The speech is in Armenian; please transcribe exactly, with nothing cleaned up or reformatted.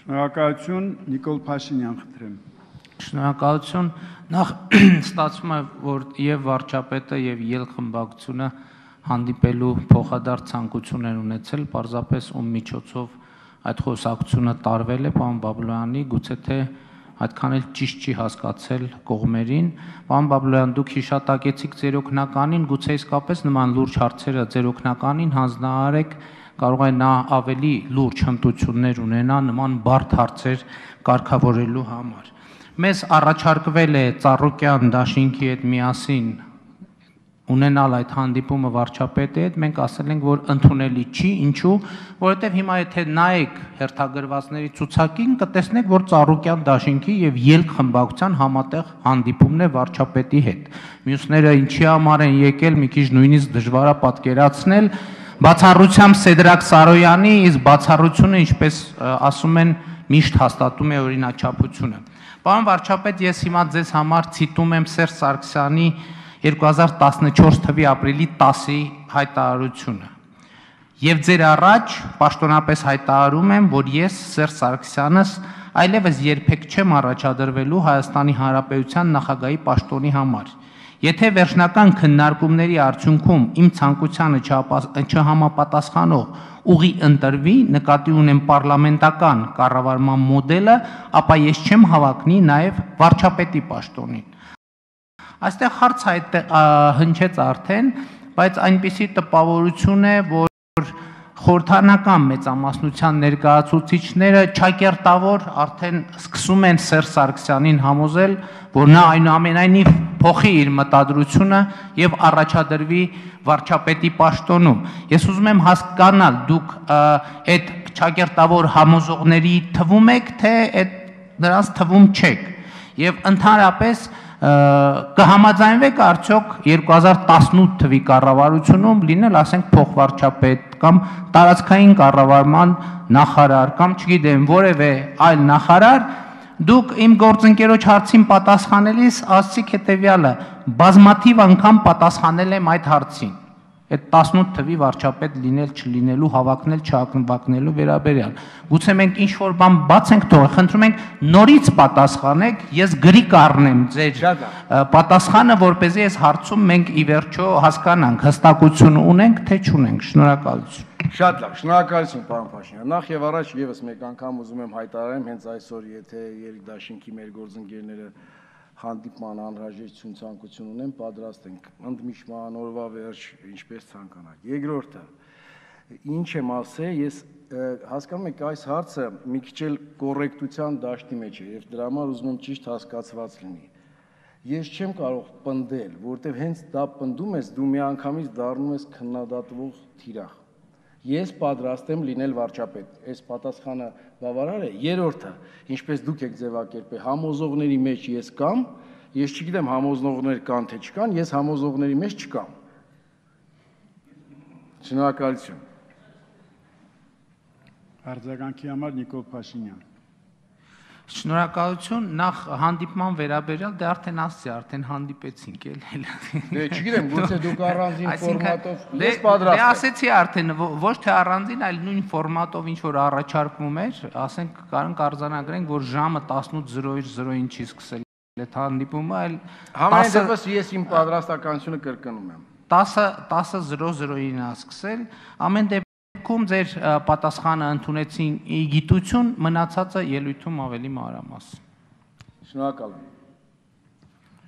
Շնորհակալություն, Նիկոլ Փաշինյան խնդրեմ։ Շնորհակալություն, նախ ստացվում է, որ եւ վարչապետը եւ ելխմբակցությունը հանդիպելու փոխադարձ ցանկություն են ունեցել, պարզապես ում միջոցով այդ խոսակցությունը տարվել է, պարոն Բաբլոյանի, գուցե թե այդքան էլ ճիշտ չի հասկացել կողմերին։ Պարոն Բաբլոյան, դուք հիշատակեցիք ձեր օգնականին, գուցե իսկապես նման լուրջ հարցերը ձեր օգնականին հանձնարարեք, կարող է նա ավելի լուրջ հմտություններ ունենա նման բարդ հարցեր կարգավորելու համար։ Մեզ առաջարկվել է Ծառուկյան դաշինքի հետ միասին ունենալ այդ հանդիպումը վարչապետի հետ, մենք ասել ենք, որ ընդունելի չի, ինչու, որովհետև հիմա եթե նայեք հերթագրվածների ցուցակին, կտեսնեք, որ Ծառուկյան դաշինքի եւ ելքխմբակցության համատեղ հանդիպումն է վարչապետի հետ։ Մյուսները ինչի համար են եկել, մի քիչ նույնիսկ դժվար է պատկերացնել, բացառությամբ Սեդրակ Սարոյանի, իսկ բացառությունը, ինչպես ասում են, միշտ հաստատում է օրինաչափությունը։ Պարոն վարչապետ, ես հիմա ձեզ համար ցիտում եմ Սերժ Սարգսյանի երկու հազար տասնչորս թվականի ապրիլի տասի հայտարարությունը։ Եվ ձեր առաջ պաշտոնապես հայտարարում եմ, որ ես Սերժ Սարգսյանս այլևս երբեք չեմ առաջադրվելու Հայաստանի Հանրապետության նախագահի պաշտոնի համար։ Եթե վերջնական քննարկումների արդյունքում իմ ցանկությանը չհամապատասխանող ուղի ընտրվի, նկատի ունեմ պարլամենտական կառավարման մոդելը, ապա ես չեմ հավակնի նաև վարչապետի պաշտոնին։ Այստեղ հարց հնչեց արդեն, բայց այնպիսի տպավորություն է, որ խորհրդարանական մեծամասնության ներկայացուցիչները ճակերտավոր արդեն սկսում են Սերժ Սարգսյանին համոզել, որ նա այնուամենայնիվ փոխի իր մտադրությունը եւ առաջադրվի վարչապետի պաշտոնում։ Ես ուզում եմ հասկանալ, դուք այդ ճակերտավոր համոզողների թվում եք, թե այդ նրանց թվում չեք։ Եվ ընդհանրապես կհամաձայնվեք արդյոք երկու հազար տասնութ թվականի կառավարությունում լինել, ասենք, փոխվարչապետ կամ տարածքային կառավարման նախարար կամ չգիտեմ որևէ այլ նախարար, դուք իմ գործընկերոջ հարցին պատասխանելիս ասացիք հետևյալը, բազմաթիվ անգամ պատասխանել եմ այդ հարցին, այդ տասնութ թվականի վարչապետ լինել չլինելու, հավակնել չհավակնելու վերաբերյալ։ Գուցե մենք ինչ-որ բան բաց ենք թողել, խնդրում ենք նորից պատասխանեք, ես գրի կառնեմ ձեր պատասխանը, որպեսզի այս հարցում մենք ի վերջո հասկանանք, հստակություն ունենք, թե չունենք։ Շնորհակալություն։ Շատ լավ, շնորհակալություն, պարոն Փաշինյան։ Նախ եւ առաջ եւս մեկ անգամ ուզում եմ հայտարարեմ, հենց այսօր, եթե Երգդաշինքի մեր գործընկերները հանդիպման անհրաժեշտություն ցանկություն ունեն, պատրաստ ենք ընդմիջման օրվա վերջ, ինչպես ցանկանաք։ Երկրորդը, ինչ եմ ասել, ես հասկանում եք, այս հարցը մի քիչ էլ կոռեկտության դաշտի մեջ է եւ դրա համար ուզում եմ ճիշտ հասկացված լինի։ Ես չեմ կարող պնդել, որտեվ հենց դա պնդում ես, դու միանգամից դառնում ես քննադատվող թիրախ։ Ես պատրաստ եմ լինել վարչապետ, այս պատասխանը բավարար է։ Երրորդը, ինչպես դուք եք ձևակերպել, համոզողների մեջ ես կամ, ես չգիտեմ համոզողներ կան թե չկան, ես համոզողների մեջ չկամ։ Շնորհակալություն։ Արձագանքի համար Նիկոլ Փաշինյան։ Շնորհակալություն, նախ հանդիպման վերաբերյալ դե արդեն ասացի, արդեն հանդիպեցինք էլ։ Դե չգիտեմ, գուցե դուք առանձին ֆորմատով ես պատրաստ եմ։ Դե ասեցի արդեն, ոչ թե առանձին, այլ նույն ֆորմատով ինչ որ առաջարկվում էր, ասենք կարանք արձանագրենք, որ ժամը տասնութ զրոյից զրոյին չի սկսել այդ հանդիպումը, այլ համենայն դեպս ես իմ պատրաստականությունը կրկնում եմ։ տասը զրո զրոյին է սկսել, ամեն դեպքում ձեր պատասխանը ընդունեցին ի գիտություն, մնացածը ելույթում ավելի մանրամասն։ Շնորհակալ եմ։